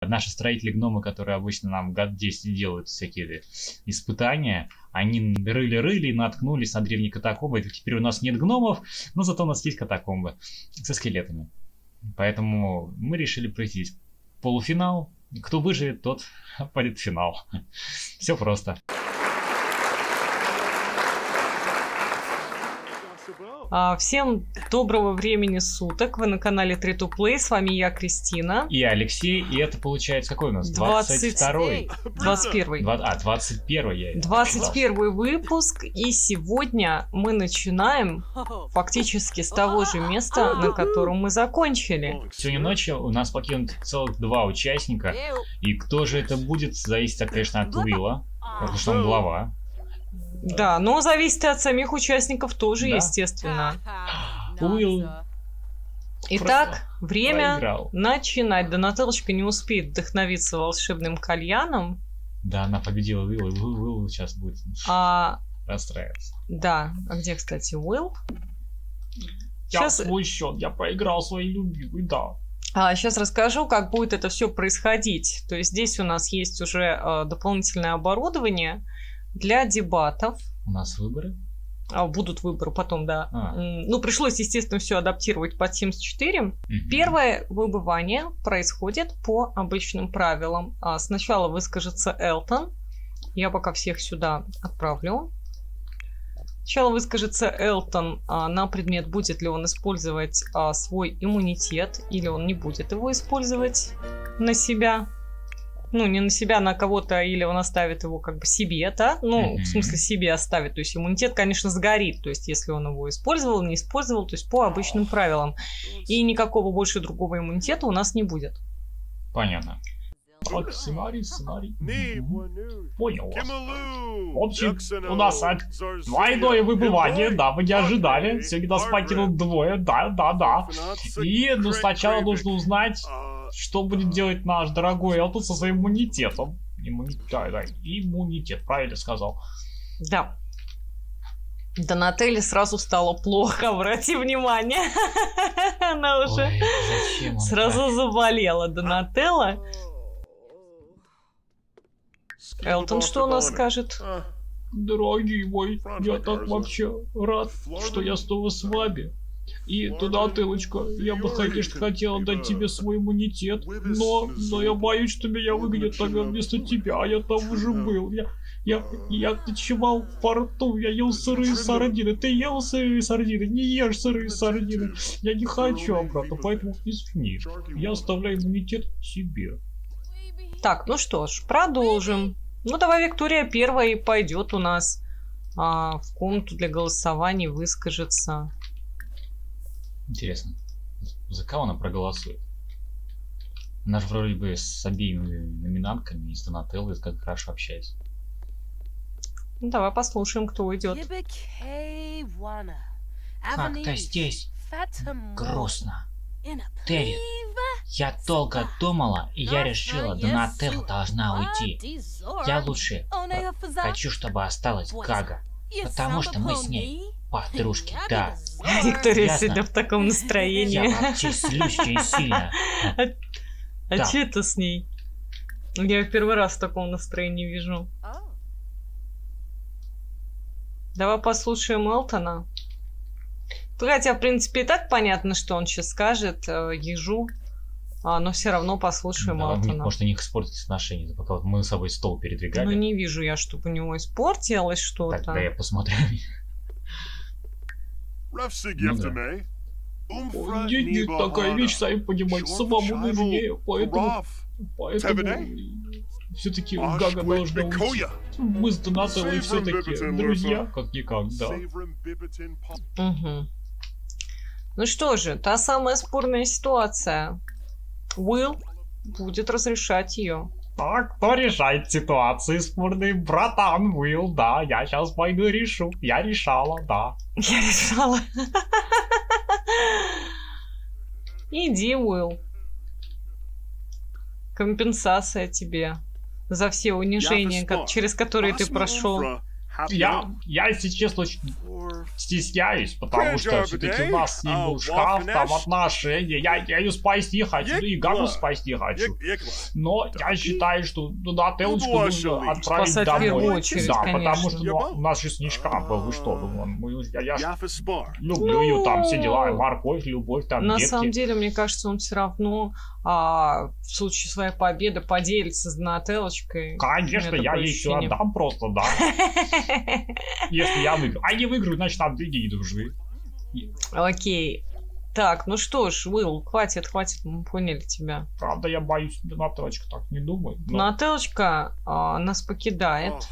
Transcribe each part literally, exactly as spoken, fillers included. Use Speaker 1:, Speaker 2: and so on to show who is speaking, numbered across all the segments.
Speaker 1: Наши строители-гномы, которые обычно нам год десять делают всякие испытания, они рыли-рыли, наткнулись на древние катакомбы. И теперь у нас нет гномов, но зато у нас есть катакомбы со скелетами. Поэтому мы решили пройти полуфинал. Кто выживет, тот пойдет в финал. Все просто.
Speaker 2: Всем доброго времени суток. Вы на канале три ту плей. С вами я, Кристина.
Speaker 1: И Алексей. И это получается какой у нас? двадцать второй.
Speaker 2: двадцать первый.
Speaker 1: А, двадцать первый я.
Speaker 2: двадцать первый выпуск. И сегодня мы начинаем фактически с того же места, на котором мы закончили.
Speaker 1: Сегодня ночью у нас покинут целых два участника. И кто же это будет, зависит, конечно, от Уилла. Потому что он глава.
Speaker 2: Да, но зависит от самих участников тоже, да? Естественно.
Speaker 1: Уилл.
Speaker 2: Итак, время
Speaker 1: проиграл.
Speaker 2: Начинать. Донателлочка не успеет вдохновиться волшебным кальяном.
Speaker 1: Да, она победила Уилла, и Уилл сейчас будет
Speaker 2: а...
Speaker 1: расстраиваться.
Speaker 2: Да, а где, кстати, Уилл?
Speaker 1: Я сейчас... смущен, я проиграл своей любимой, да.
Speaker 2: А, сейчас расскажу, как будет это все происходить. То есть здесь у нас есть уже э, дополнительное оборудование для дебатов.
Speaker 1: У нас выборы?
Speaker 2: А, будут выборы потом, да.
Speaker 1: А.
Speaker 2: Ну, пришлось, естественно, все адаптировать под семьдесят четыре.
Speaker 1: Угу.
Speaker 2: Первое выбывание происходит по обычным правилам. А, сначала выскажется Элтон. Я пока всех сюда отправлю. Сначала выскажется Элтон а, на предмет, будет ли он использовать а, свой иммунитет, или он не будет его использовать на себя. Ну, не на себя, на кого-то, или он оставит его как бы себе, да? Ну, mm-hmm. в смысле себе оставит. То есть иммунитет, конечно, сгорит. То есть если он его использовал, не использовал, то есть по обычным правилам. И никакого больше другого иммунитета у нас не будет.
Speaker 1: Понятно. Вот сценарий, сценарий. Понял вас. В общем, у нас двойное выбывание, да, вы не ожидали. Сегодня нас покинут двое, да, да, да. И, ну, сначала нужно узнать, что будет делать наш дорогой Элтон со своим иммунитетом. Иммунитет, да, да, иммунитет, правильно сказал.
Speaker 2: Да. Донателле сразу стало плохо, обрати внимание. Она уже
Speaker 1: Ой,
Speaker 2: сразу так? заболела. Донателла. Элтон что у нас скажет?
Speaker 1: Дорогой мой, я так вообще рад, что я снова с вами. И туда, Донателлочка, я бы, конечно, хотела дать тебе свой иммунитет, но, но я боюсь, что меня выгонят тогда вместо тебя, а я там уже был. Я, я, я ночевал в порту, я ел сырые сардины. Ты ел сырые сардины? Не ешь сырые сардины. Я не хочу обратно, поэтому извини. Я оставляю иммунитет себе.
Speaker 2: Так, ну что ж, продолжим. Ну, давай Виктория первая и пойдет у нас а, в комнату для голосования, выскажется.
Speaker 1: Интересно, за кого она проголосует? Она же вроде бы с обеими номинантками, и с Донателлой как хорошо общается.
Speaker 2: Ну, давай послушаем, кто уйдет.
Speaker 1: Как-то здесь грустно. Терри, я долго думала, и я решила, Донателла должна уйти. Я лучше хочу, чтобы осталась Гага, потому что мы с ней подружки, да.
Speaker 2: Виктория сегодня в таком настроении.
Speaker 1: Я вообще злюсь очень сильно.
Speaker 2: А, а
Speaker 1: да.
Speaker 2: что это с ней? Я в первый раз в таком настроении вижу. Давай послушаем Элтона. Хотя, в принципе, и так понятно, что он сейчас скажет э, ежу, а, но все равно послушаем
Speaker 1: да,
Speaker 2: Элтона.
Speaker 1: Может, у них испортились отношения, пока вот мы с собой стол передвигали.
Speaker 2: Ну, не вижу я, чтобы у него испортилось что-то.
Speaker 1: Так, да, я посмотрю.
Speaker 3: Ну, Нет, такая вещь, сами понимаете, самому нужнее, поэтому... Поэтому...
Speaker 1: Все-таки Гага должна уйти. Мы с Донателлой все-таки друзья, как-никак, да.
Speaker 2: Угу. Ну что же, та самая спорная ситуация. Уилл будет разрешать ее.
Speaker 1: Так, кто решает ситуации спорные? Братан Уилл, да, я сейчас пойду решу. Я решала, да.
Speaker 2: Я решала. Иди, Уилл. Компенсация тебе за все унижения, как, через которые ты прошел.
Speaker 1: Я, я, если честно, очень стесняюсь, потому что все-таки у нас с ним был шкаф, там отношения. Я, я ее спасти хочу, и Гагу спасти хочу. Но я считаю, что Донателлочку нужно отправить
Speaker 2: Спасать
Speaker 1: домой.
Speaker 2: в первую очередь,
Speaker 1: да,
Speaker 2: конечно.
Speaker 1: потому что ну, у нас же с ней шкаф был. Вы что, думаю, я, я ж люблю ее, там все дела, морковь, любовь, там
Speaker 2: На
Speaker 1: детки.
Speaker 2: самом деле, мне кажется, он все равно а, в случае своей победы поделится с Донателлочкой.
Speaker 1: Конечно, я ей все отдам просто, да. Если я выиграю. А не выиграю, значит, там деньги не нужны.
Speaker 2: Окей. Так, ну что ж, Уилл, хватит, хватит, мы поняли тебя.
Speaker 1: Правда, я боюсь, Донателлочка так не думает. Но...
Speaker 2: Донателлочка а, нас покидает.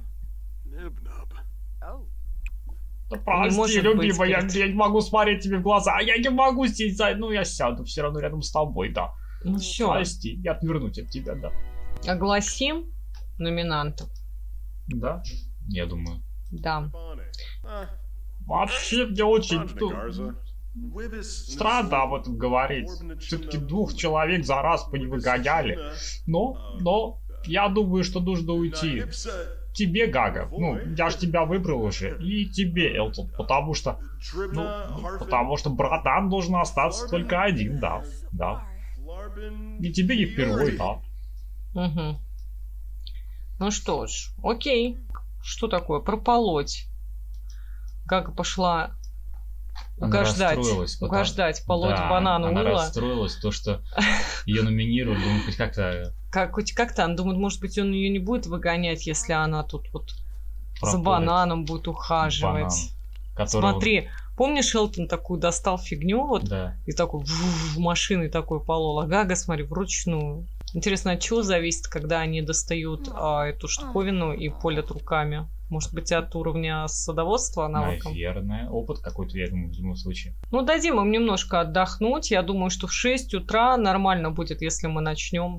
Speaker 1: Да прости, любимая, я, я не могу смотреть тебе в глаза, а я не могу сесть за... Ну, я сяду все равно рядом с тобой, да.
Speaker 2: Ну все.
Speaker 1: Прости, я отвернусь от тебя, да.
Speaker 2: Огласим номинантов.
Speaker 1: Да? Я думаю.
Speaker 2: Да.
Speaker 1: Вообще, мне очень странно об этом говорить. Все-таки двух человек за раз поневыгоняли. Но, но, я думаю, что нужно уйти. Тебе, Гага, ну, я же тебя выбрал уже, и тебе, Элтон, потому что, ну, потому что братан должен остаться только один, да, да. И тебе не впервые, да.
Speaker 2: Угу. Ну что ж, окей. Что такое? Прополоть. Гага пошла угождать, угождать, полоть
Speaker 1: да,
Speaker 2: банан
Speaker 1: она
Speaker 2: Уилла.
Speaker 1: расстроилась, то, что ее номинировали, думаю, хоть как-то...
Speaker 2: Как, хоть как-то, она думает, может быть, он ее не будет выгонять, если она тут вот
Speaker 1: Проходит.
Speaker 2: За бананом будет ухаживать.
Speaker 1: Банан,
Speaker 2: Смотри,
Speaker 1: он...
Speaker 2: помнишь, Элтон такую достал фигню вот,
Speaker 1: да.
Speaker 2: и такой в машиной такой полол, а Гага, смотри, вручную. Интересно, от чего зависит, когда они достают а, эту штуковину и полят руками? Может быть, от уровня садоводства навыком?
Speaker 1: Наверное, опыт какой-то, я думаю, в любом случае.
Speaker 2: Ну, дадим им немножко отдохнуть. Я думаю, что в шесть утра нормально будет, если мы начнем.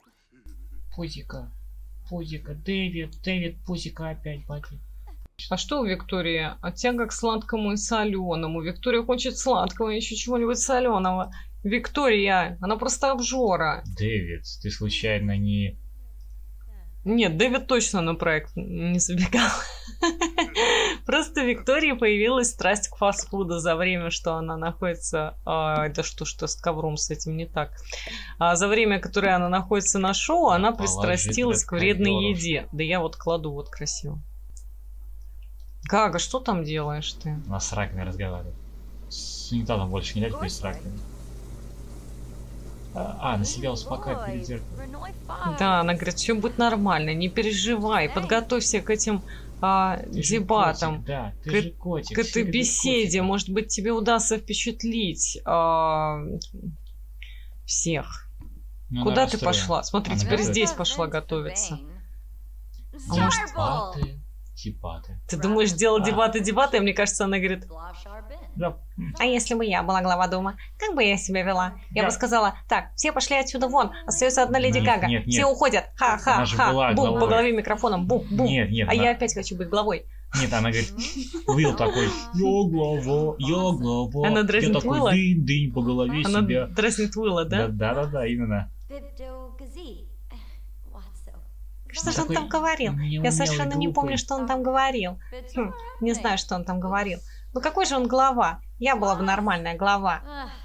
Speaker 1: Пузика, Пузика, Дэвид, Дэвид, Пузика опять батит.
Speaker 2: А что у Виктории? От тяга к сладкому и соленому. Виктория хочет сладкого и еще чего-нибудь соленого. Виктория, она просто обжора.
Speaker 1: Дэвид, ты случайно не...
Speaker 2: Нет, Дэвид точно на проект не забегал. Просто Виктории появилась страсть к фастфуду за время, что она находится... А, да что, что с ковром с этим не так. А за время, которое она находится на шоу, она пристрастилась к вредной еде. Да я вот кладу вот красиво. Гага, что там делаешь ты?
Speaker 1: Она с раковиной разговаривает. С унитазом больше не дать, с раковиной. А, на себя успокаивает перед зеркалом.
Speaker 2: Да, она говорит, все будет нормально, не переживай, подготовься к этим а, дебатам,
Speaker 1: котик, да, ты
Speaker 2: к,
Speaker 1: же котик,
Speaker 2: к этой беседе, котик. Может быть, тебе удастся впечатлить а, всех. Ну, куда ты пошла? Смотри, она теперь готовит. Здесь пошла готовиться. А может...
Speaker 1: Дебаты, дебаты.
Speaker 2: Ты думаешь, делать а. дебаты, дебаты? Мне кажется, она говорит...
Speaker 1: Да.
Speaker 2: А если бы я была глава дома, как бы я себя вела? Я да. бы сказала, так, все пошли отсюда вон, остается одна Леди
Speaker 1: нет,
Speaker 2: Гага,
Speaker 1: нет, нет.
Speaker 2: все уходят, ха-ха-ха, бум, главой. По голове микрофоном, бум, бум,
Speaker 1: нет, нет,
Speaker 2: а
Speaker 1: она...
Speaker 2: я опять хочу быть главой.
Speaker 1: Нет, она говорит, Уилл такой, я глава, я глава,
Speaker 2: она дразнит
Speaker 1: я такой дынь-дынь по голове
Speaker 2: она
Speaker 1: себя.
Speaker 2: Она дразнит Уилла, да?
Speaker 1: Да-да-да, именно.
Speaker 2: Что же он там говорил? Я совершенно не помню, что он там говорил. Хм, не знаю, что он там говорил. Ну какой же он глава? Я была бы нормальная глава.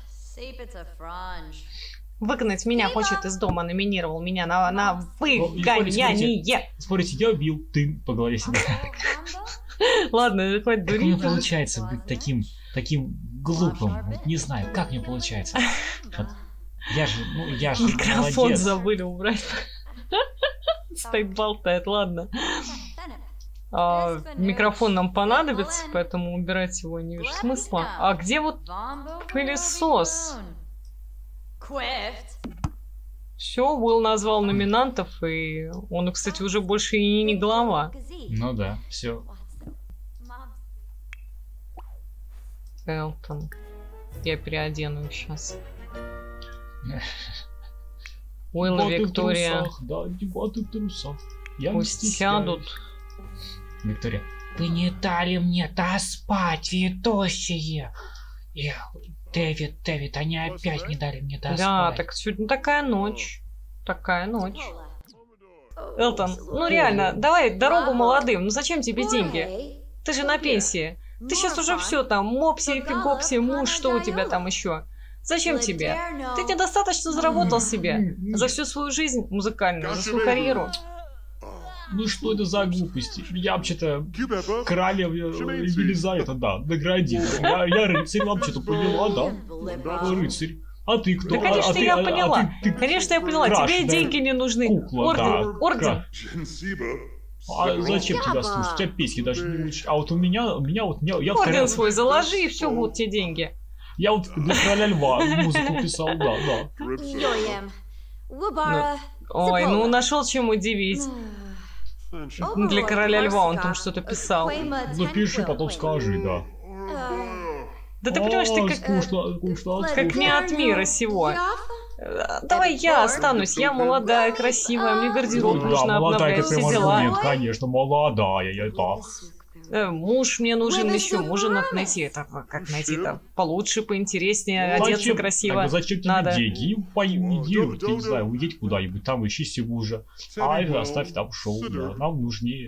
Speaker 2: Выгнать меня хочет из дома, номинировал меня на, на выгоняние.
Speaker 1: Смотрите, я убил ты по голове себя.
Speaker 2: Ладно, хватит дурить.
Speaker 1: Как мне получается быть таким, таким глупым? Вот не знаю, как мне получается. Вот. Я же, ну, я же
Speaker 2: микрофон
Speaker 1: молодец.
Speaker 2: Забыли убрать. Стоит, болтает, ладно. А, микрофон нам понадобится, поэтому убирать его не вижу смысла. А где вот пылесос? Все, Уилл назвал номинантов, и он, кстати, уже больше и не глава.
Speaker 1: Ну да, все.
Speaker 2: Элтон. Я переодену сейчас. Уилл и Виктория.
Speaker 1: Да, дебаты в трусах. Я
Speaker 2: пусть сядут.
Speaker 1: Виктория. Вы не дали мне доспать, ведущие. Эх, Дэвид, Дэвид, они опять не дали мне доспать.
Speaker 2: Да, так сегодня такая ночь. Такая ночь. Элтон, ну реально, давай дорогу молодым. Ну зачем тебе деньги? Ты же на пенсии. Ты сейчас уже все там, мопси, фигопси, муж, что у тебя там еще? Зачем тебе? Ты недостаточно заработал себе за всю свою жизнь музыкальную, за свою карьеру.
Speaker 1: Ну что это за глупости? Я вообще-то королев Елизавета, да, наградил. Я, я рыцарь, вообще-то поняла, да? Рыцарь. А ты кто?
Speaker 2: Да, конечно,
Speaker 1: а, а
Speaker 2: я
Speaker 1: ты,
Speaker 2: поняла.
Speaker 1: А, а ты, ты
Speaker 2: конечно, я поняла.
Speaker 1: краш,
Speaker 2: Тебе
Speaker 1: да?
Speaker 2: деньги не нужны.
Speaker 1: Кукла,
Speaker 2: орден,
Speaker 1: да,
Speaker 2: орден.
Speaker 1: А зачем тебя слушать? У тебя песни даже не учишь. А вот у меня, у меня вот... Я, я
Speaker 2: Орден
Speaker 1: король...
Speaker 2: свой заложи, и все, будут тебе деньги.
Speaker 1: Я вот для короля льва музыку писал, да, да.
Speaker 2: Ну, ой, ну нашел чем удивить. Для короля льва он там что-то писал.
Speaker 1: Напиши, потом скажи, да.
Speaker 2: Да ты понимаешь, ты
Speaker 1: А,
Speaker 2: как,
Speaker 1: скучно, скучно,
Speaker 2: как не от мира сего. Давай я останусь, я молодая, красивая, мне гардероб
Speaker 1: Ну,
Speaker 2: нужно
Speaker 1: да, молодая,
Speaker 2: обновлять,
Speaker 1: это
Speaker 2: все
Speaker 1: прям
Speaker 2: дела.
Speaker 1: аргумент, конечно, молодая, я да.
Speaker 2: Э, Муж мне нужен еще, мужа надо найти. Это как найти-то? Получше, поинтереснее,
Speaker 1: Ну,
Speaker 2: одеться
Speaker 1: зачем?
Speaker 2: красиво.
Speaker 1: Так, зачем тебе
Speaker 2: Надо.
Speaker 1: деньги? Иди, я не знаю, уедь куда-нибудь, там ищи себе уже. А это оставь там шоу, да, нам нужнее.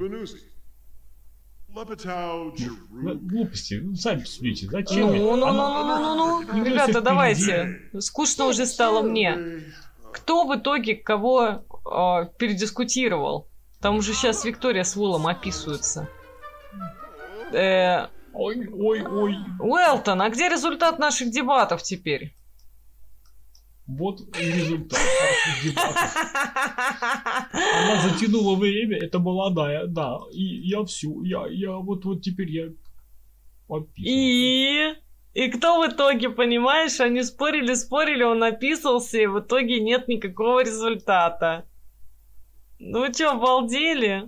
Speaker 1: Ну, глупости, ну, сами посмотрите, зачем?
Speaker 2: Ну,
Speaker 1: это?
Speaker 2: ну, ну,
Speaker 1: Она-
Speaker 2: ну, ну, ну,
Speaker 1: Не
Speaker 2: ну. Ребята,
Speaker 1: впереди.
Speaker 2: давайте. Скучно уже стало мне. Кто в итоге кого э, передискутировал? Там уже сейчас Виктория с Уиллом описываются. Э,
Speaker 1: Ой, ой, ой.
Speaker 2: Уэлтон, а где результат наших дебатов теперь?
Speaker 1: Вот и результат наших дебатов. Она затянула время, это молодая, да. И я всю, я, я вот, вот теперь я описываю.
Speaker 2: И... И кто в итоге, понимаешь, они спорили, спорили, он описывался, и в итоге нет никакого результата. Ну вы чё, обалдели?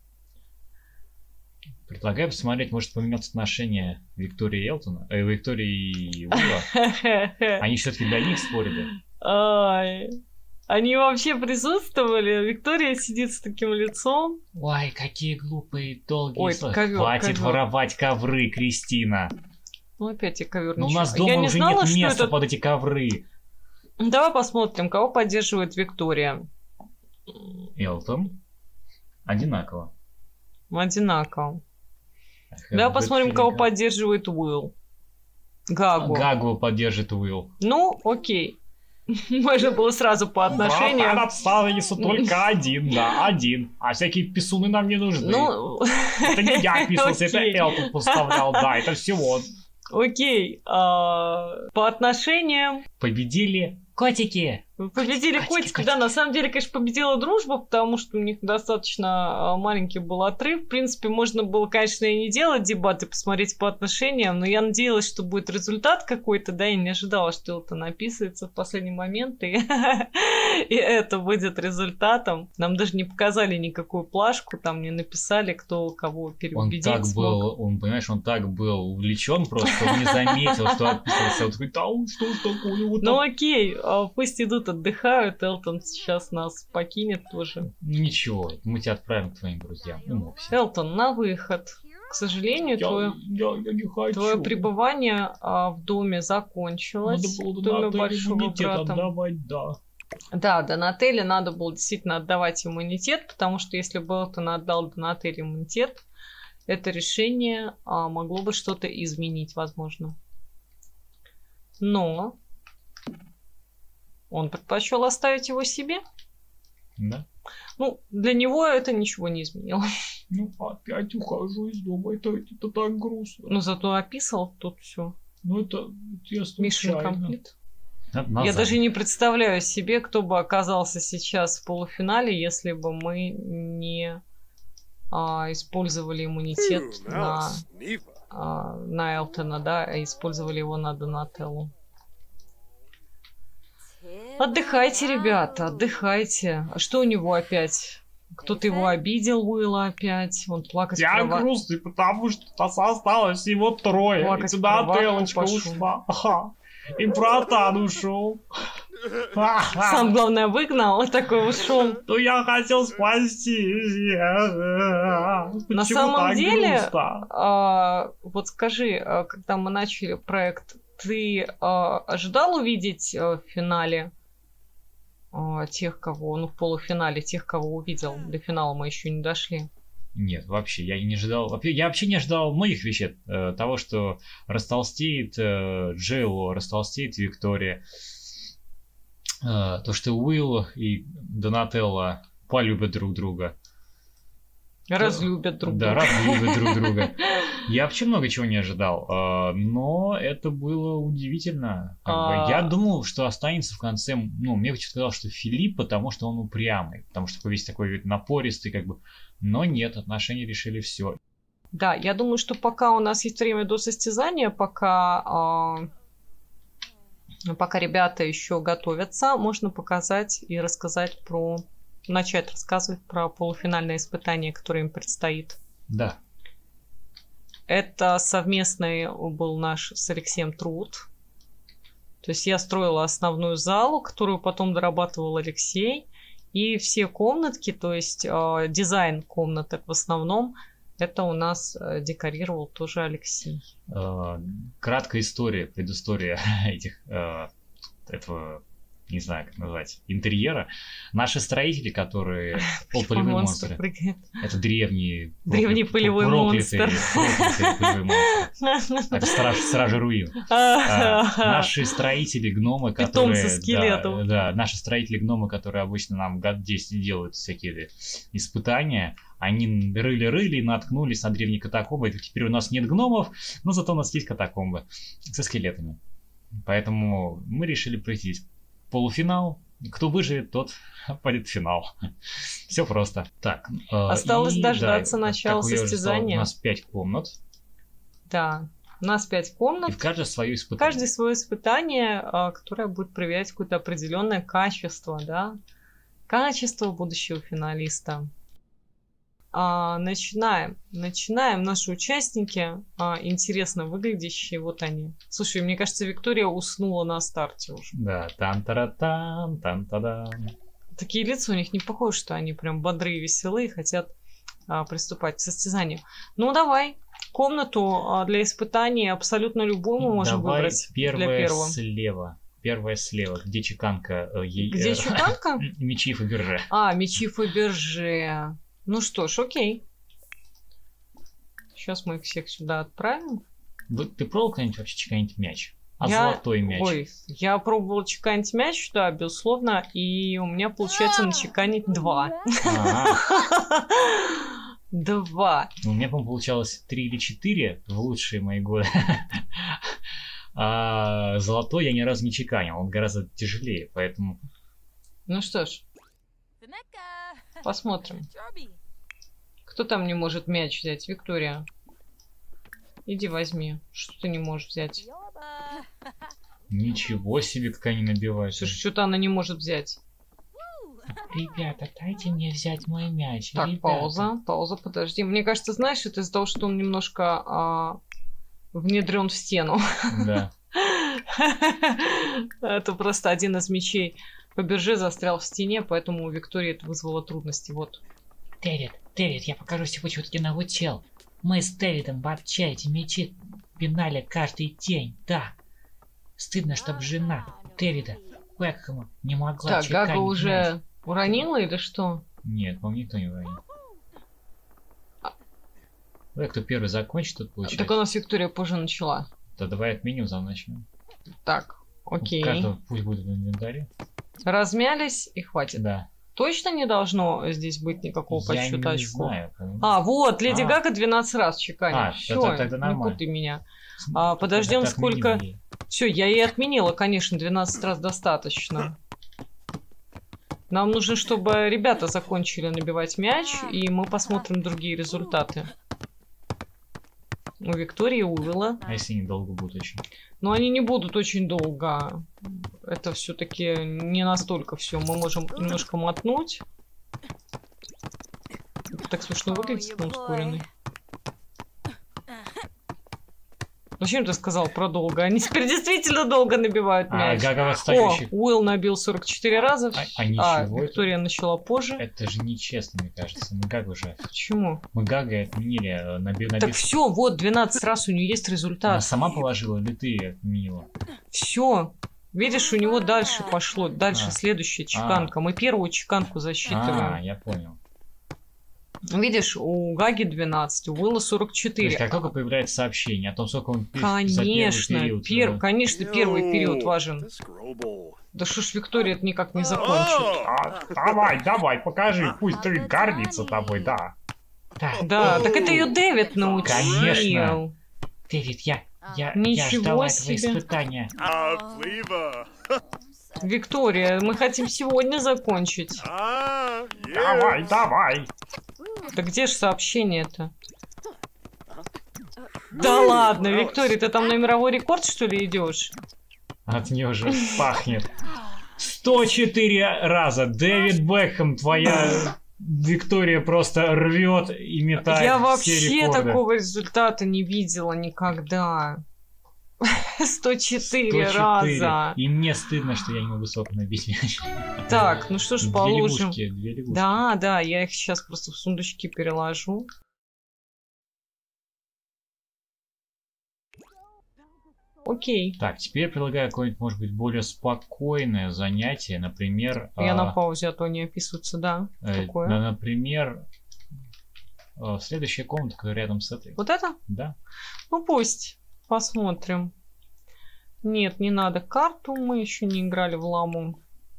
Speaker 4: Предлагаю посмотреть, может поменяться отношения Виктории и Элтона, э, Виктории и Уилла. Они все-таки для них спорили.
Speaker 2: Ай. Они вообще присутствовали? Виктория сидит с таким лицом.
Speaker 4: Ой, какие глупые, долгие
Speaker 2: Ой,
Speaker 4: слова.
Speaker 2: ковёр,
Speaker 4: Хватит
Speaker 2: ковёр.
Speaker 4: воровать ковры, Кристина.
Speaker 2: Ну опять я ковер.
Speaker 4: Ну, у нас дома
Speaker 2: Я не
Speaker 4: уже
Speaker 2: знала,
Speaker 4: нет
Speaker 2: что
Speaker 4: места
Speaker 2: это...
Speaker 4: под эти ковры.
Speaker 2: Давай посмотрим, кого поддерживает Виктория.
Speaker 4: Элтон. Одинаково.
Speaker 2: Одинаково. Давай посмотрим, кого поддерживает Уилл. Гагу.
Speaker 4: Гагу поддержит Уилл.
Speaker 2: Ну, окей. Можно было сразу по отношениям.
Speaker 1: Братан, отставился только один, да, один. А всякие писуны нам не нужны.
Speaker 2: Ну,
Speaker 1: Это не я писался, это
Speaker 2: окей.
Speaker 1: Элтон поставлял, да, это все он.
Speaker 2: Окей. а, По отношениям
Speaker 4: Победили котики.
Speaker 2: победили
Speaker 4: Котики,
Speaker 2: котики.
Speaker 4: котики.
Speaker 2: Да, на самом деле, конечно, победила дружба, потому что у них достаточно а, маленький был отрыв. В принципе, можно было, конечно, и не делать дебаты, посмотреть по отношениям, но я надеялась, что будет результат какой-то, да, и не ожидала, что это написывается в последний момент, и, и это будет результатом. Нам даже не показали никакую плашку, там не написали, кто кого
Speaker 4: Он
Speaker 2: переубедить
Speaker 4: так
Speaker 2: смог.
Speaker 4: был, он, понимаешь, он так был увлечен просто, он не заметил, что отписался. Он такой,
Speaker 1: Да, что ж такое, вот
Speaker 2: Ну
Speaker 1: так.
Speaker 2: окей, а, пусть идут отдыхают, Элтон сейчас нас покинет тоже.
Speaker 4: ну ничего, мы тебя отправим к твоим друзьям. Ну, Мопси.
Speaker 2: Элтон, на выход. К сожалению,
Speaker 1: Я,
Speaker 2: твое,
Speaker 1: я, я не хочу.
Speaker 2: твое пребывание а, в доме закончилось.
Speaker 1: Надо было
Speaker 2: в доме
Speaker 1: на отель
Speaker 2: большого
Speaker 1: иммунитет
Speaker 2: брата.
Speaker 1: отдавать, да.
Speaker 2: Да, Донателле надо было действительно отдавать иммунитет, потому что если бы Элтон отдал Донателле иммунитет, это решение а, могло бы что-то изменить, возможно. Но он предпочел оставить его себе.
Speaker 4: Да?
Speaker 2: Ну, для него это ничего не изменило.
Speaker 1: Ну, опять ухожу из дома, это, это так грустно.
Speaker 2: Но зато описал тут все.
Speaker 1: Ну, это, это я
Speaker 2: Mission
Speaker 1: случайно.
Speaker 2: Complete.
Speaker 4: На-
Speaker 2: Я
Speaker 4: назад.
Speaker 2: даже не представляю себе, кто бы оказался сейчас в полуфинале, если бы мы не а, использовали иммунитет на, а, на Элтона, да, а использовали его на Донателлу. Отдыхайте, ребята, отдыхайте. А что у него опять? Кто-то его обидел, Уилла опять. Он плакать в
Speaker 1: Я
Speaker 2: кровать.
Speaker 1: грустный, потому что нас осталось всего трое.
Speaker 2: Плакать
Speaker 1: И
Speaker 2: в
Speaker 1: туда
Speaker 2: кроватку
Speaker 1: Телочка
Speaker 2: пошел.
Speaker 1: ушла. Ага. И братан ушел.
Speaker 2: Сам, главное, выгнал, и такой ушел.
Speaker 1: Ну я хотел спасти.
Speaker 2: На
Speaker 1: Почему
Speaker 2: самом
Speaker 1: так
Speaker 2: деле,
Speaker 1: грустно?
Speaker 2: а, вот скажи, а, когда мы начали проект, ты а, ожидал увидеть а, в финале а, тех, кого, ну, в полуфинале тех, кого увидел? До финала мы еще не дошли.
Speaker 4: Нет, вообще, я не ожидал. Я вообще не ожидал многих вещей. Э, того, что растолстеет э, Джейло, растолстеет Виктория. Э, то, что Уилл и Донателло полюбят друг друга.
Speaker 2: Разлюбят друг
Speaker 4: да,
Speaker 2: друга.
Speaker 4: Да, разлюбят друг друга. Я вообще много чего не ожидал. Э, но это было удивительно. Как бы. Я думал, что останется в конце... Ну, мне почему-то сказал, что Филипп, потому что он упрямый. Потому что весь такой вид напористый, как бы... Но нет, отношения решили все.
Speaker 2: Да, я думаю, что пока у нас есть время до состязания, пока, э, пока ребята еще готовятся, можно показать и рассказать про... Начать рассказывать про полуфинальное испытание, которое им предстоит.
Speaker 4: Да.
Speaker 2: Это совместный был наш с Алексеем труд. То есть я строила основную залу, которую потом дорабатывал Алексей. И все комнатки, то есть э, дизайн комнаток в основном, это у нас э, декорировал тоже Алексей.
Speaker 4: Э, краткая история, предыстория этих, э, этого, не знаю, как назвать, интерьера. Наши строители, которые... О, полевые монстры. Это древние...
Speaker 2: Древний полевой монстр.
Speaker 4: Это стражи руин. Наши строители гномы, которые...
Speaker 2: Питомцы скелетов.
Speaker 4: Да, наши строители гномы, которые обычно нам год десять делают всякие испытания, они рыли-рыли, наткнулись на древние катакомбы. И теперь у нас нет гномов, но зато у нас есть катакомбы со скелетами. Поэтому мы решили пройти полуфинал. Кто выживет, тот пойдет в финал. Все просто. Так.
Speaker 2: Осталось и, дождаться да, начала состязания.
Speaker 4: Сказал, у нас пять комнат.
Speaker 2: Да. У нас пять комнат.
Speaker 4: И в каждое свое испытание.
Speaker 2: Каждое свое испытание, которое будет проверять какое-то определенное качество, да. Качество будущего финалиста. А, начинаем. Начинаем. Наши участники а, интересно выглядящие. Вот они. Слушай, мне кажется, Виктория уснула на старте уже.
Speaker 4: Да. Там-тара-там, там-та-дам.
Speaker 2: Такие лица у них не похожи, что они прям бодрые, веселые, хотят а, приступать к состязанию. Ну, давай. Комнату а, для испытаний абсолютно любую мы можем
Speaker 4: давай
Speaker 2: выбрать.
Speaker 4: Первая
Speaker 2: для первого.
Speaker 4: слева. Первая слева. Где чеканка? Е...
Speaker 2: Где чеканка?
Speaker 4: Мечи Фаберже.
Speaker 2: А, мечи Фаберже. Ну что ж, окей. Сейчас мы их всех сюда отправим.
Speaker 4: Вы, ты пробовал когда-нибудь вообще чеканить мяч? А
Speaker 2: я...
Speaker 4: золотой мяч?
Speaker 2: Ой, я пробовал чеканить мяч, да, безусловно, и у меня получается начеканить два. Два.
Speaker 4: У меня, по-моему, получалось три или четыре в лучшие мои годы. А золотой я ни разу не чеканил, он гораздо тяжелее, поэтому...
Speaker 2: Ну что ж, посмотрим. Кто там не может мяч взять? Виктория. Иди возьми. Что ты не можешь взять?
Speaker 4: Ничего себе, как они набивают.
Speaker 2: Слушай, что-то она не может взять.
Speaker 4: Ребята, дайте мне взять мой мяч.
Speaker 2: Так,
Speaker 4: ребята.
Speaker 2: пауза, пауза, подожди. Мне кажется, знаешь, это из-за того, что он немножко а, внедрен в стену.
Speaker 4: Да.
Speaker 2: Это просто один из мячей Фаберже застрял в стене, поэтому у Виктории это вызвало трудности. Вот.
Speaker 5: Дэвид, Дэвид, я покажу себе, что ты научил. Мы с Дэвидом вообще эти мячи пинали каждый день, да. Стыдно, чтоб жена Дэвида Бекхэма не могла
Speaker 2: так,
Speaker 5: чеканить
Speaker 2: Гага уже
Speaker 5: мяч.
Speaker 2: уронила или что?
Speaker 4: Нет, по-моему, никто не уронил. Давай, кто первый закончит, тот получает.
Speaker 2: Так у нас Виктория позже начала.
Speaker 4: Да давай отменим, заново начнем.
Speaker 2: Так, окей.
Speaker 4: У каждого пусть будет в инвентаре.
Speaker 2: Размялись и хватит.
Speaker 4: Да.
Speaker 2: Точно не должно здесь быть никакого
Speaker 4: Я
Speaker 2: подсчета
Speaker 4: не
Speaker 2: очков?
Speaker 4: знаю.
Speaker 2: А, вот, Леди
Speaker 4: А.
Speaker 2: Гага двенадцать раз чеканит.
Speaker 4: А,
Speaker 2: Все,
Speaker 4: тогда- тогда
Speaker 2: не
Speaker 4: нормально.
Speaker 2: путай меня. А, подождем,
Speaker 4: Так
Speaker 2: сколько...
Speaker 4: отменим.
Speaker 2: Все, я и отменила, конечно, двенадцать раз достаточно. Нам нужно, чтобы ребята закончили набивать мяч, и мы посмотрим другие результаты. У Виктории, у Уилла.
Speaker 4: А если они долго будут очень?
Speaker 2: Но они не будут очень долго. Это все-таки не настолько все. Мы можем немножко мотнуть. Так смешно выглядит на ускоренный. Зачем ты сказал про долго? Они теперь действительно долго набивают
Speaker 4: А,
Speaker 2: мяч.
Speaker 4: Гага
Speaker 2: О,
Speaker 4: отстающий.
Speaker 2: Уилл набил сорок четыре раза.
Speaker 4: А, а ничего
Speaker 2: А,
Speaker 4: это-
Speaker 2: Виктория начала позже.
Speaker 4: Это же нечестно, мне кажется. Мы Гага уже...
Speaker 2: Почему?
Speaker 4: Мы Гага отменили, э, наби...
Speaker 2: Так
Speaker 4: наби-
Speaker 2: все, вот двенадцать раз у нее есть
Speaker 4: Она
Speaker 2: результат.
Speaker 4: сама положила или ты отменила?
Speaker 2: Все. Видишь, у него дальше пошло. Дальше
Speaker 4: А.
Speaker 2: следующая чеканка. Мы первую чеканку засчитываем.
Speaker 4: А, я понял.
Speaker 2: Видишь, у Гаги двенадцать, у Уилла сорок
Speaker 4: То
Speaker 2: четыре.
Speaker 4: есть, как только появляется сообщение о том, сколько он пишет за первый
Speaker 2: Конечно,
Speaker 4: период.
Speaker 2: пер...
Speaker 4: да.
Speaker 2: конечно, первый период важен. Да что ж Виктория это никак не закончит.
Speaker 4: А, давай, давай, покажи, пусть Дэвид гордится тобой, да.
Speaker 5: Да,
Speaker 2: Да, так это ее Дэвид научил.
Speaker 4: Конечно.
Speaker 5: Дэвид, я, я, я
Speaker 2: Ничего
Speaker 5: ждала этого
Speaker 2: себе.
Speaker 5: испытания.
Speaker 2: Виктория, мы хотим сегодня закончить.
Speaker 4: Давай, давай.
Speaker 2: Да где же сообщение-то? Да ладно, Виктория, ты там на мировой рекорд, что ли, идешь?
Speaker 4: От нее уже пахнет. сто четыре раза. Дэвид Бекхэм, твоя Виктория просто рвет и метает
Speaker 2: Я
Speaker 4: все
Speaker 2: вообще
Speaker 4: рекорды.
Speaker 2: такого результата не видела никогда. сто четыре
Speaker 4: сто четыре.
Speaker 2: раза.
Speaker 4: И мне стыдно, что я не могу сок набить мяч.
Speaker 2: Так, ну что ж,
Speaker 4: Две
Speaker 2: положим.
Speaker 4: лягушки, две лягушки.
Speaker 2: Да, да, я их сейчас просто в сундучки переложу. Окей.
Speaker 4: Так, теперь предлагаю какое-нибудь, может быть, более спокойное занятие. Например,
Speaker 2: Я
Speaker 4: а,
Speaker 2: на паузе, а то не описываются, да.
Speaker 4: э,
Speaker 2: Какое?
Speaker 4: на- например, э, следующая комната, которая рядом с этой.
Speaker 2: Вот это?
Speaker 4: Да.
Speaker 2: Ну пусть. Посмотрим. Нет, не надо карту. Мы еще не играли в ламу.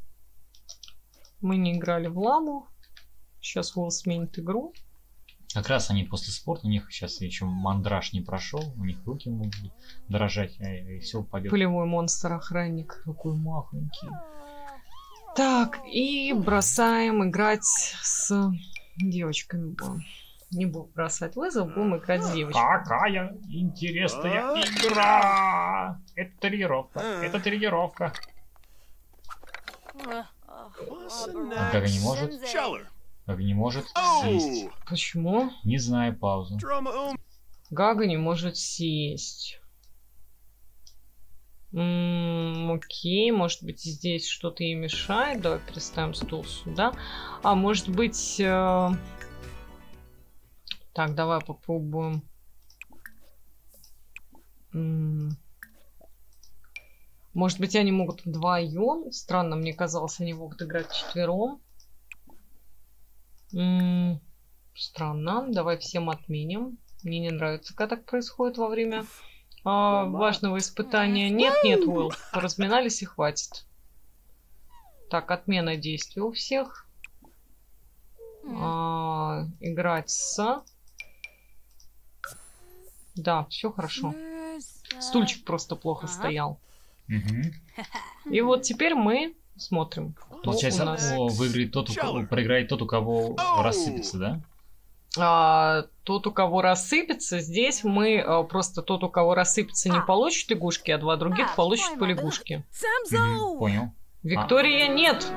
Speaker 2: Мы не играли в ламу. Сейчас Уилл сменит игру.
Speaker 4: Как раз они после спорта, у них сейчас еще мандраж не прошел, у них руки могут дрожать, и, и все упадет.
Speaker 2: Полевой монстр-охранник.
Speaker 4: Какой махонький.
Speaker 2: Так, и бросаем играть с девочками. будем. Не буду бросать вызов, будем играть с девочками.
Speaker 4: Какая интересная игра! Это тренировка, это тренировка. А как не может? Как не может сесть?
Speaker 2: Почему?
Speaker 4: Не знаю, паузу.
Speaker 2: Гага не может сесть. М, окей, может быть здесь что-то ей мешает. Давай переставим стул сюда. А может быть... э, Так, давай попробуем. М, Может быть они могут вдвоем. Странно, мне казалось, они могут играть вчетвером. М, Странно. Давай всем отменим. Мне не нравится, когда так происходит во время а, важного испытания. Нет, нет, Уилл. Поразминались и хватит. Так, отмена действий у всех. А, играть с... Да, все хорошо. Стульчик просто плохо стоял.
Speaker 4: Мгм.
Speaker 2: И вот теперь мы смотрим, кто
Speaker 4: Получается,
Speaker 2: у нас.
Speaker 4: о, выиграет тот, у кого, проиграет тот, у кого рассыпется, да?
Speaker 2: А, тот, у кого рассыпется, здесь мы а, просто тот, у кого рассыпется, не получит лягушки, а два других получат по лягушке.
Speaker 4: Мгм, понял.
Speaker 2: Виктория, нет!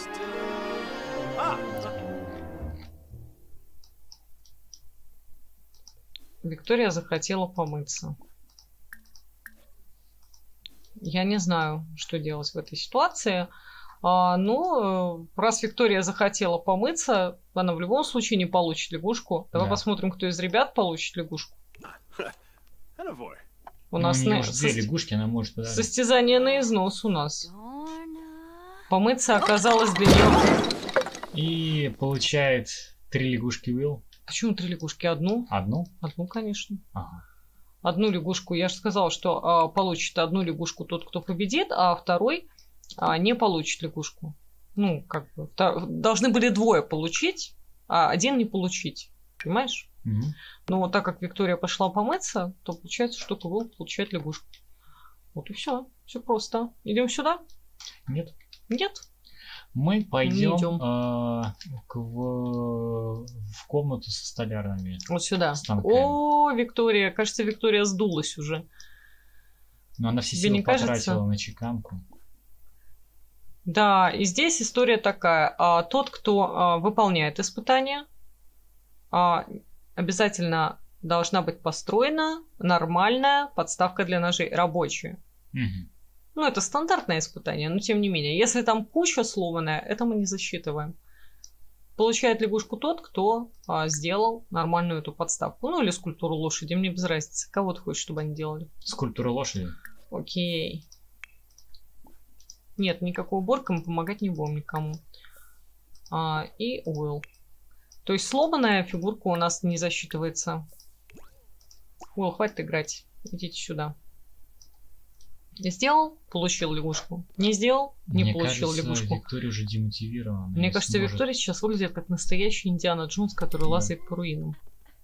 Speaker 2: Виктория захотела помыться. Я не знаю, что делать в этой ситуации. А, ну, раз Виктория захотела помыться, она в любом случае не получит лягушку. Давай
Speaker 4: Да.
Speaker 2: посмотрим, кто из ребят получит лягушку. У нас
Speaker 4: ну, у нее
Speaker 2: на-
Speaker 4: уже две
Speaker 2: сос-
Speaker 4: лягушки, она может подождать.
Speaker 2: состязание на износ у нас. Помыться оказалось для нее...
Speaker 4: И получает три лягушки Уилл.
Speaker 2: Почему три лягушки? Одну?
Speaker 4: Одну.
Speaker 2: Одну, конечно.
Speaker 4: Ага.
Speaker 2: Одну лягушку, я же сказала, что а, получит одну лягушку тот, кто победит, а второй а, не получит лягушку. Ну, как бы, втор- должны были двое получить, а один не получить. Понимаешь?
Speaker 4: Мгм.
Speaker 2: Но вот так как Виктория пошла помыться, то получается, что Уилл получает лягушку. Вот и все. Все просто. Идем сюда?
Speaker 4: Нет.
Speaker 2: Нет?
Speaker 4: Мы пойдем
Speaker 2: идем.
Speaker 4: а, к- в, в комнату со столярными.
Speaker 2: Вот сюда.
Speaker 4: Станками.
Speaker 2: О, Виктория. Кажется, Виктория сдулась уже.
Speaker 4: Но она все
Speaker 2: Тебе
Speaker 4: силы
Speaker 2: не кажется?
Speaker 4: потратила на чеканку.
Speaker 2: Да, и здесь история такая. А, тот, кто а, выполняет испытание, а, обязательно должна быть построена нормальная подставка для ножей, рабочая.
Speaker 4: Мгм.
Speaker 2: Ну, это стандартное испытание, но тем не менее. Если там куча сломанная, это мы не засчитываем. Получает лягушку тот, кто а, сделал нормальную эту подставку. Ну, или скульптуру лошади, мне без разницы. Кого ты хочешь, чтобы они делали?
Speaker 4: Скульптура лошади.
Speaker 2: Окей. Нет, никакой уборкой мы помогать не будем никому. А, и Уилл. То есть сломанная фигурка у нас не засчитывается. Уилл, хватит играть. Идите сюда. Сделал? Получил лягушку. Не сделал? Не
Speaker 4: Мне
Speaker 2: получил
Speaker 4: кажется,
Speaker 2: лягушку.
Speaker 4: Виктория уже демотивирована.
Speaker 2: Мне
Speaker 4: не
Speaker 2: кажется,
Speaker 4: сможет.
Speaker 2: Виктория сейчас выглядит как настоящий Индиана Джонс, который
Speaker 4: Да.
Speaker 2: лазает по руинам.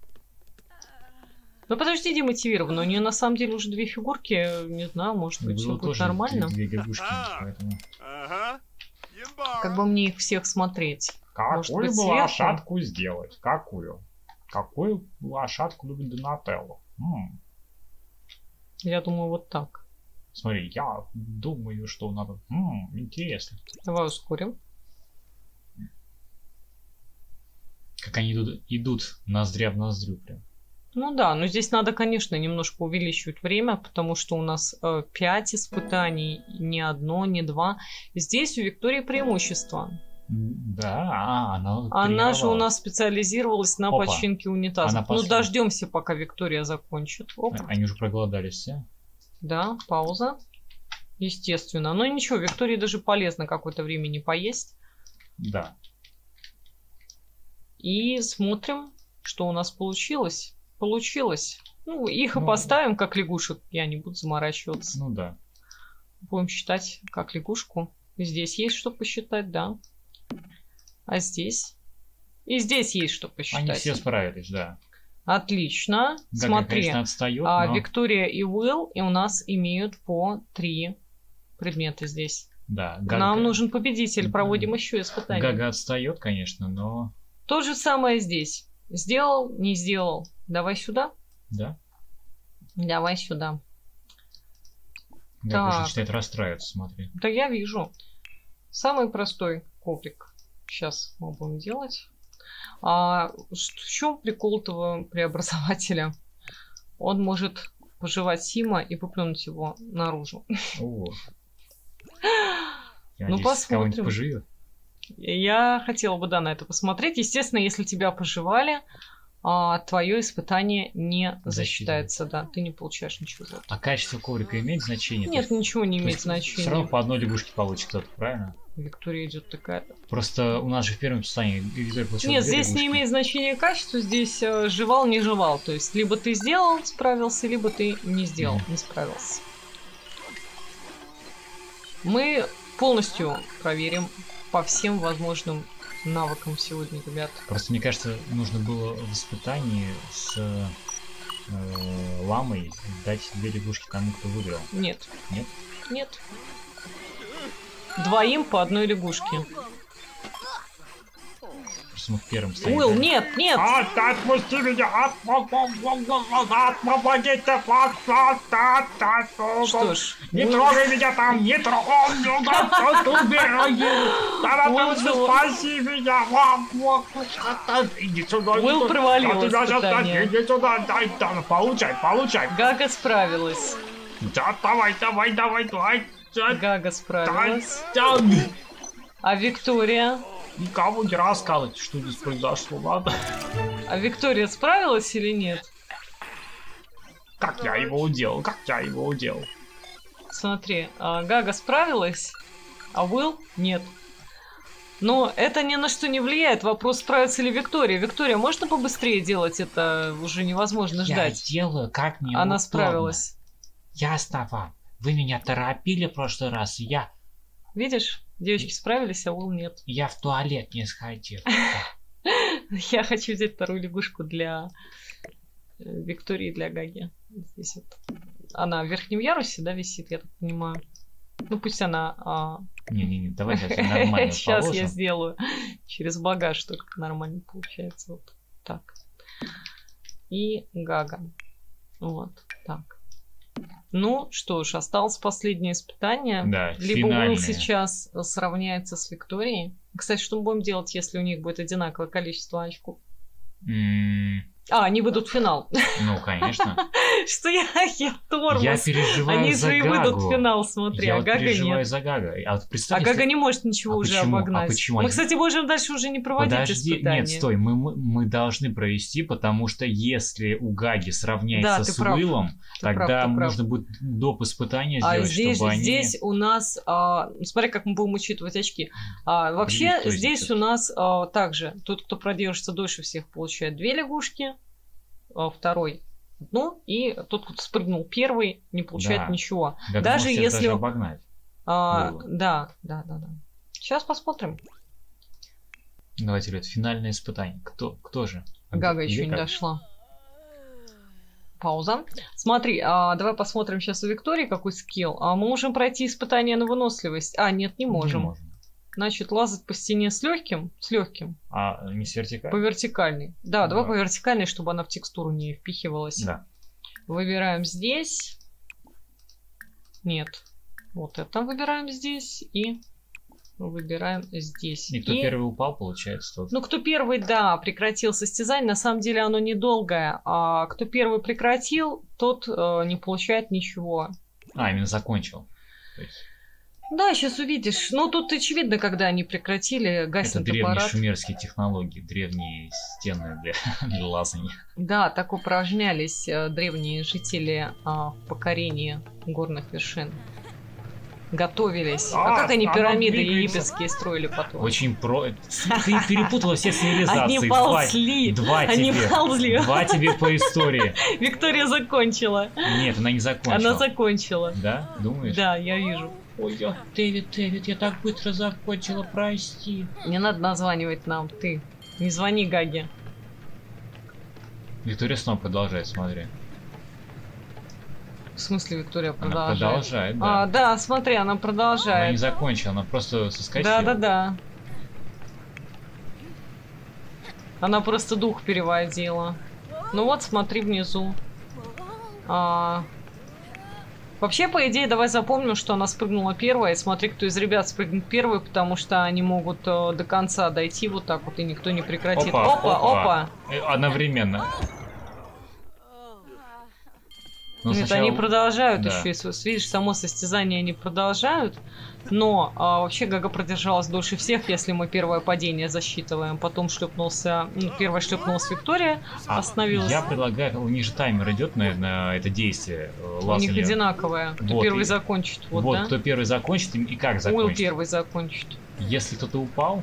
Speaker 2: Ну подожди, демотивирована. У нее на самом деле уже две фигурки. Не знаю, может быть, все
Speaker 4: Было
Speaker 2: будет
Speaker 4: тоже
Speaker 2: нормально.
Speaker 4: Две, две лягушки, поэтому...
Speaker 2: Как бы мне их всех смотреть? Может
Speaker 4: Какую
Speaker 2: быть,
Speaker 4: бы
Speaker 2: сверху?
Speaker 4: лошадку сделать? Какую? Какую лошадку любит Донателло? М,
Speaker 2: Я думаю, вот так.
Speaker 4: Смотри, я думаю, что надо... М, интересно.
Speaker 2: Давай ускорим.
Speaker 4: Как они идут, идут ноздря в ноздрю прям.
Speaker 2: Ну да, но здесь надо, конечно, немножко увеличивать время, потому что у нас э, пять испытаний, не одно, не два. Здесь у Виктории преимущество.
Speaker 4: М, Да, а, она...
Speaker 2: Она же у
Speaker 4: тренировалась.
Speaker 2: нас специализировалась на
Speaker 4: Опа.
Speaker 2: починке унитаза.
Speaker 4: Она
Speaker 2: Ну,
Speaker 4: последняя.
Speaker 2: дождемся, пока Виктория закончит. Оп.
Speaker 4: Они уже проголодались все.
Speaker 2: Да, пауза. Естественно. Но ничего, Виктории даже полезно какое-то время не поесть.
Speaker 4: Да.
Speaker 2: И смотрим, что у нас получилось. Получилось. Ну, их и
Speaker 4: Ну,
Speaker 2: поставим как лягушек. Я не буду заморачиваться.
Speaker 4: Ну да.
Speaker 2: Будем считать как лягушку. Здесь есть что посчитать, да. А здесь? И здесь есть что посчитать.
Speaker 4: Они все справились, да.
Speaker 2: Отлично.
Speaker 4: Гага,
Speaker 2: Смотри.
Speaker 4: конечно, отстает,
Speaker 2: А,
Speaker 4: но...
Speaker 2: Виктория и Уилл и у нас имеют по три предмета здесь.
Speaker 4: Да, Гага...
Speaker 2: Нам нужен победитель.
Speaker 4: Мгм.
Speaker 2: Проводим еще испытания.
Speaker 4: Гага отстает, конечно, но...
Speaker 2: То же самое здесь. Сделал, не сделал. Давай сюда.
Speaker 4: Да.
Speaker 2: Давай сюда.
Speaker 4: Гага
Speaker 2: Так.
Speaker 4: уже начинает расстраиваться, смотри.
Speaker 2: Да я вижу. Самый простой коврик. Сейчас мы будем делать. А ш- в чем прикол этого преобразователя? Он может пожевать Сима и выплюнуть его наружу.
Speaker 4: О. Я
Speaker 2: Ну,
Speaker 4: надеюсь, кого-нибудь
Speaker 2: посмотрим.
Speaker 4: поживет.
Speaker 2: Я хотела бы, да, на это посмотреть. Естественно, если тебя пожевали, а, твое испытание не засчитается. Да, ты не получаешь ничего за это.
Speaker 4: А качество коврика имеет значение?
Speaker 2: Нет, ничего не имеет
Speaker 4: Все равно
Speaker 2: значения.
Speaker 4: по одной лягушке получит кто-то, правильно?
Speaker 2: Виктория идет такая.
Speaker 4: Просто у нас же в первом состоянии Виктория получила
Speaker 2: Нет,
Speaker 4: две
Speaker 2: здесь не
Speaker 4: лягушки.
Speaker 2: имеет значения качество, здесь э, жевал, не жевал. То есть, либо ты сделал, справился, либо ты не сделал, не справился. Мы полностью проверим по всем возможным навыкам сегодня, ребят.
Speaker 4: Просто мне кажется, нужно было в испытании с э, ламой дать две лягушки тому, кто выиграл.
Speaker 2: Нет.
Speaker 4: Нет?
Speaker 2: Нет. Двоим по одной лягушке.
Speaker 4: Просто мы в первом стоим.
Speaker 2: Уилл, нет, нет!
Speaker 3: От, отпусти меня! От, от, от, помогите! От, от, от, от,
Speaker 2: Что ж,
Speaker 3: Не трогай меня там! Не трогай! Убирай!
Speaker 2: Уилл-
Speaker 3: Спаси меня! Иди сюда!
Speaker 2: Уилл провалил
Speaker 3: Я тебя сейчас-
Speaker 2: испытание.
Speaker 3: Иди сюда! Дай, да, получай, получай!
Speaker 2: Гага справилась.
Speaker 3: Да, давай, давай, давай, давай! Да,
Speaker 2: Гага справилась.
Speaker 3: да, да.
Speaker 2: А Виктория?
Speaker 3: Никому не рассказывать, что здесь произошло, ладно?
Speaker 2: А Виктория справилась или нет?
Speaker 3: Как я его уделал, как я его уделал.
Speaker 2: Смотри, а, Гага справилась, а Уилл нет. Но это ни на что не влияет. Вопрос, справится ли Виктория. Виктория, можно побыстрее делать это? Уже невозможно
Speaker 5: Я
Speaker 2: ждать.
Speaker 5: делаю, как мне
Speaker 2: Она
Speaker 5: удобно.
Speaker 2: справилась.
Speaker 5: Ясно вам. Вы меня торопили в прошлый раз. Я,
Speaker 2: Видишь, девочки справились, а Уилл нет.
Speaker 5: я в туалет не сходил.
Speaker 2: Я хочу взять вторую лягушку для э, Виктории и для Гаги. Здесь вот. Она в верхнем ярусе, да, висит, я так понимаю. Ну пусть она... а,
Speaker 4: Не-не-не, давай сейчас нормально
Speaker 2: Сейчас я
Speaker 4: положим.
Speaker 2: сделаю. Через багаж только нормально получается. Вот так. И Гага. Вот так. Ну что ж, осталось последнее испытание.
Speaker 4: Да,
Speaker 2: Либо Уилл
Speaker 4: финальное.
Speaker 2: сейчас сравняется с Викторией. Кстати, что мы будем делать, если у них будет одинаковое количество очков?
Speaker 4: М,
Speaker 2: А, они выйдут в финал.
Speaker 4: Ну, конечно.
Speaker 2: Что я, я тормоз.
Speaker 4: Я переживаю
Speaker 2: Они
Speaker 4: за
Speaker 2: же и
Speaker 4: Гагу.
Speaker 2: выйдут в финал, смотри,
Speaker 4: Я
Speaker 2: а
Speaker 4: вот
Speaker 2: Гага
Speaker 4: переживаю
Speaker 2: нет.
Speaker 4: за Гага. А, вот
Speaker 2: А
Speaker 4: представь,
Speaker 2: Гага
Speaker 4: если-
Speaker 2: не может ничего
Speaker 4: А
Speaker 2: уже
Speaker 4: почему? А
Speaker 2: обогнать.
Speaker 4: почему?
Speaker 2: Мы,
Speaker 4: Они-
Speaker 2: кстати, можем дальше уже не проводить
Speaker 4: Подожди,
Speaker 2: испытания.
Speaker 4: нет, стой, мы, мы, мы должны провести, потому что если у Гаги сравняется
Speaker 2: Да, ты
Speaker 4: с
Speaker 2: прав.
Speaker 4: Уиллом,
Speaker 2: Ты
Speaker 4: тогда
Speaker 2: прав, ты прав.
Speaker 4: нужно будет доп. Испытания
Speaker 2: А
Speaker 4: сделать,
Speaker 2: здесь,
Speaker 4: чтобы они...
Speaker 2: здесь у нас, а, смотри, как мы будем учитывать очки. А, вообще,
Speaker 4: Блин, кто
Speaker 2: здесь
Speaker 4: здесь
Speaker 2: у нас а, также, тот, кто продержится дольше всех, получает две лягушки, а, второй одну, и тот, кто спрыгнул первый, не получает
Speaker 4: Да.
Speaker 2: ничего.
Speaker 4: Гага
Speaker 2: даже
Speaker 4: может тебя
Speaker 2: если-
Speaker 4: даже обогнать.
Speaker 2: А,
Speaker 4: Было.
Speaker 2: да, да, да, да. Сейчас посмотрим.
Speaker 4: Давайте, ребят, финальное испытание. Кто, кто же?
Speaker 2: Гага
Speaker 4: Где
Speaker 2: еще не
Speaker 4: Гага?
Speaker 2: дошла. Пауза. Смотри, а, давай посмотрим сейчас у Виктории какой скилл. А мы можем пройти испытание на выносливость. А, нет, не можем.
Speaker 4: Не можем.
Speaker 2: Значит, лазать по стене с легким, с легким,
Speaker 4: А не с
Speaker 2: по
Speaker 4: вертикали?
Speaker 2: вертикальной. Да, давай
Speaker 4: Да.
Speaker 2: по вертикальной, чтобы она в текстуру не впихивалась.
Speaker 4: Да.
Speaker 2: Выбираем здесь. Нет. Вот это выбираем здесь и выбираем здесь.
Speaker 4: И кто
Speaker 2: И-
Speaker 4: первый упал, получается, тот.
Speaker 2: Ну, кто первый, да, прекратил состязание, на самом деле оно недолгое. А кто первый прекратил, тот э, не получает ничего.
Speaker 4: А, именно закончил. То есть
Speaker 2: Да, сейчас увидишь. Ну, тут очевидно, когда они прекратили,
Speaker 4: это
Speaker 2: гаснет
Speaker 4: древние
Speaker 2: аппарат.
Speaker 4: шумерские технологии, древние стены для, для лазания.
Speaker 2: Да, так упражнялись э, древние жители а, в покорении горных вершин. Готовились. А,
Speaker 3: А,
Speaker 2: как они
Speaker 3: она
Speaker 2: пирамиды
Speaker 3: двигается.
Speaker 2: египетские строили потом?
Speaker 4: Очень про... Ты перепутала все цивилизации.
Speaker 2: Они
Speaker 4: Два-
Speaker 2: ползли.
Speaker 4: Два,
Speaker 2: Они
Speaker 4: тебе.
Speaker 2: ползли.
Speaker 4: Два тебе по истории.
Speaker 2: Виктория закончила.
Speaker 4: Нет, она не закончила.
Speaker 2: Она закончила.
Speaker 4: Да? Думаешь?
Speaker 2: Да, я вижу.
Speaker 5: Ой, я, Дэвид, Дэвид, я так быстро закончила, прости.
Speaker 2: Не надо названивать нам, ты. Не звони Гаге.
Speaker 4: Виктория снова продолжает, смотри.
Speaker 2: В смысле, Виктория
Speaker 4: Она
Speaker 2: продолжает?
Speaker 4: продолжает,
Speaker 2: А,
Speaker 4: да.
Speaker 2: да, смотри, она
Speaker 4: Она не
Speaker 2: продолжает.
Speaker 4: закончила, она просто соскочила.
Speaker 2: Да, да, да. Она просто дух переводила. Ну вот, смотри внизу. А, Вообще, по идее, давай запомним, что она спрыгнула первая. И смотри, кто из ребят спрыгнет первый, потому что они могут э, до конца дойти вот так вот, и никто не прекратит.
Speaker 4: Опа,
Speaker 2: опа,
Speaker 4: опа.
Speaker 2: опа.
Speaker 4: Э, Одновременно. Ну,
Speaker 2: Нет,
Speaker 4: сначала-
Speaker 2: они продолжают
Speaker 4: да.
Speaker 2: еще. Если видишь, само состязание они продолжают. Но а, вообще Гага продержалась дольше всех, если мы первое падение засчитываем. Потом шлепнулся. Ну, первая шлепнулась Виктория,
Speaker 4: А,
Speaker 2: остановилась.
Speaker 4: Я предлагаю, у них же таймер идет на, на это действие. э,
Speaker 2: У них
Speaker 4: лазания.
Speaker 2: одинаковое. Кто
Speaker 4: Вот,
Speaker 2: первый
Speaker 4: и-
Speaker 2: закончит. Вот,
Speaker 4: Вот,
Speaker 2: да?
Speaker 4: кто первый закончит и как
Speaker 2: Уилл
Speaker 4: закончит.
Speaker 2: первый закончит.
Speaker 4: Если кто-то упал,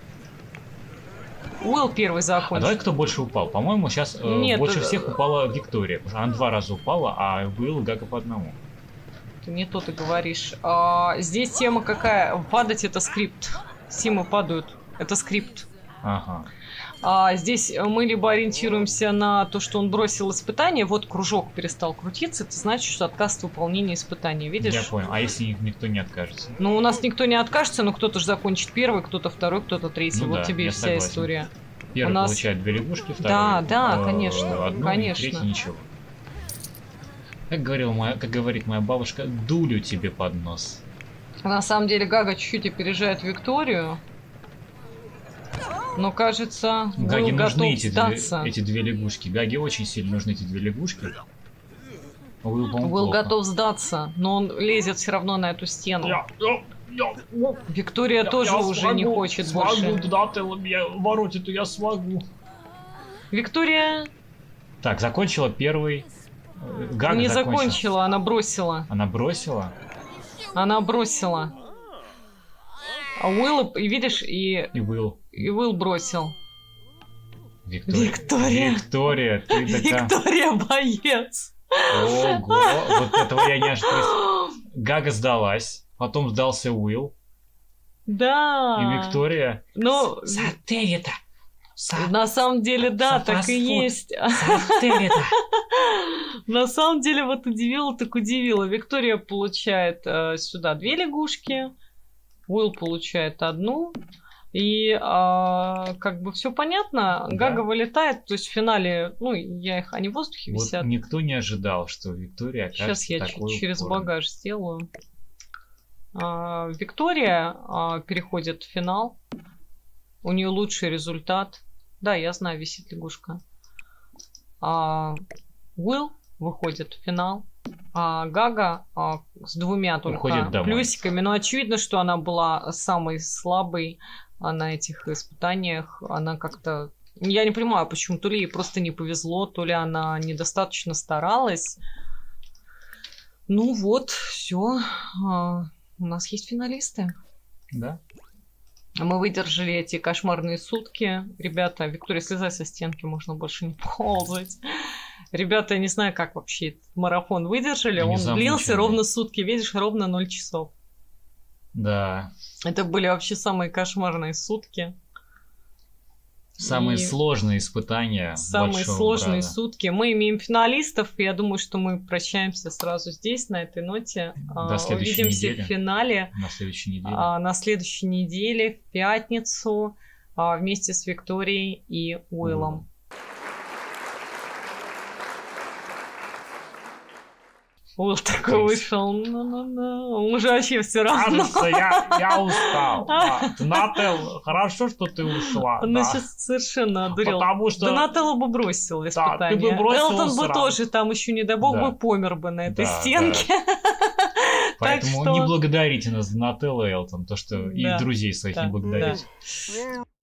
Speaker 2: Уилл первый
Speaker 4: а
Speaker 2: закончит.
Speaker 4: давай кто больше упал. По-моему, сейчас э,
Speaker 2: Нет,
Speaker 4: больше
Speaker 2: э,
Speaker 4: всех упала Виктория. Потому что она два раза упала, а Уилл и Гага по одному.
Speaker 2: Ты не то ты говоришь. А, здесь тема какая? Падать это скрипт. Симы падают. Это скрипт.
Speaker 4: Ага.
Speaker 2: А здесь мы либо ориентируемся на то, что он бросил испытание, вот кружок перестал крутиться, это значит, что отказ от выполнения испытания, видишь?
Speaker 4: Я понял. А если ник- никто не откажется?
Speaker 2: Ну, у нас никто не откажется, но кто-то же закончит первый, кто-то второй, кто-то третий.
Speaker 4: Ну
Speaker 2: вот
Speaker 4: да,
Speaker 2: тебе и
Speaker 4: я
Speaker 2: вся
Speaker 4: согласен.
Speaker 2: история.
Speaker 4: Первый
Speaker 2: У нас-
Speaker 4: получает две лягушки, второй
Speaker 2: Да, да,
Speaker 4: э,
Speaker 2: конечно,
Speaker 4: одну,
Speaker 2: конечно.
Speaker 4: и третий ничего. Как, говорила моя, как говорит моя бабушка, дулю тебе под нос.
Speaker 2: На самом деле Гага чуть-чуть опережает Викторию. Но, кажется,
Speaker 4: Гаге
Speaker 2: был
Speaker 4: нужны
Speaker 2: готов
Speaker 4: эти две,
Speaker 2: сдаться.
Speaker 4: эти две лягушки. Гаге очень сильно нужны эти две лягушки. Уилл, по-моему,
Speaker 2: Был
Speaker 4: плохо.
Speaker 2: готов сдаться, но он лезет все равно на эту стену.
Speaker 3: Я, я, я, ну,
Speaker 2: Виктория
Speaker 3: я-
Speaker 2: тоже
Speaker 3: я
Speaker 2: уже
Speaker 3: смогу,
Speaker 2: не хочет
Speaker 3: смогу,
Speaker 2: больше.
Speaker 3: да, ты меня воротит, и я смогу.
Speaker 2: Виктория
Speaker 4: Так, закончила первый. Э, Гага
Speaker 2: не
Speaker 4: закончила.
Speaker 2: закончила, она бросила.
Speaker 4: Она бросила.
Speaker 2: Она бросила. А Уилл, и видишь, и,
Speaker 4: И Уилл.
Speaker 2: и Уилл бросил.
Speaker 4: Виктория.
Speaker 2: Виктория.
Speaker 4: Виктория, ты такая...
Speaker 2: Виктория боец.
Speaker 4: Ого, вот этого я не ожидал. Гага сдалась, потом сдался Уилл
Speaker 2: Да.
Speaker 4: и Виктория.
Speaker 2: Ну,
Speaker 5: За Дэвида. За,
Speaker 2: на самом деле, да,
Speaker 5: За
Speaker 2: так и
Speaker 5: фастфуд.
Speaker 2: есть.
Speaker 5: за Дэвида.
Speaker 2: На самом деле, вот удивило, так удивило. Виктория получает э, сюда две лягушки, Уилл получает одну. И а, как бы все понятно,
Speaker 4: Да.
Speaker 2: Гага вылетает, то есть в финале, ну, я их, они в воздухе
Speaker 4: Вот
Speaker 2: висят.
Speaker 4: никто не ожидал, что Виктория окажется
Speaker 2: Сейчас я чуть
Speaker 4: такой
Speaker 2: через
Speaker 4: упорной.
Speaker 2: багаж сделаю. А, Виктория а, переходит в финал. У нее лучший результат. Да, я знаю, висит лягушка. а, Уилл выходит в финал, а Гага а, с двумя только плюсиками. Но очевидно, что она была самой слабой а, на этих испытаниях. Она как-то... Я не понимаю, почему. То ли ей просто не повезло, то ли она недостаточно старалась. Ну вот, все. А, у нас есть финалисты.
Speaker 4: Да.
Speaker 2: Мы выдержали эти кошмарные сутки. Ребята, Виктория, слезай со стенки, можно больше не ползать. Ребята, я не знаю, как вообще этот марафон выдержали. Он длился ровно сутки, видишь, ровно ноль часов.
Speaker 4: Да.
Speaker 2: Это были вообще самые кошмарные сутки.
Speaker 4: Самые
Speaker 2: И
Speaker 4: сложные испытания.
Speaker 2: Самые сложные
Speaker 4: брата.
Speaker 2: сутки. Мы имеем финалистов. Я думаю, что мы прощаемся сразу здесь, на этой ноте.
Speaker 4: До следующей
Speaker 2: Увидимся
Speaker 4: недели.
Speaker 2: в финале.
Speaker 4: На следующей неделе.
Speaker 2: А, на следующей неделе, в пятницу, а, вместе с Викторией и Уиллом. Уилл такой вышел, ну-ну-ну. Он уже вообще все равно.
Speaker 1: Кажется, я, я устал. Да. Донателло, хорошо, что ты ушла.
Speaker 2: Он
Speaker 1: да.
Speaker 2: сейчас совершенно одурел.
Speaker 1: Потому что...
Speaker 2: Донателло бы бросил испытание.
Speaker 1: Да, ты бы бросил
Speaker 2: Элтон бы
Speaker 1: сразу.
Speaker 2: тоже там еще, не дай бог,
Speaker 4: Да.
Speaker 2: бы помер бы на этой
Speaker 4: Да,
Speaker 2: стенке.
Speaker 4: Поэтому
Speaker 2: что-
Speaker 4: не благодарите нас, Донателло и Элтон, то, что и
Speaker 2: Да,
Speaker 4: друзей своих
Speaker 2: да,
Speaker 4: не благодарите.
Speaker 2: да.